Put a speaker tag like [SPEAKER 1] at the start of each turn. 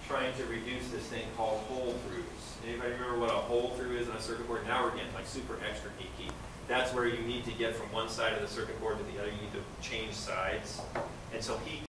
[SPEAKER 1] trying to reduce this thing called hole throughs. Anybody remember what a hole through is on a circuit board? Now we're getting like super extra geeky. That's where you need to get from one side of the circuit board to the other. You need to change sides. And so he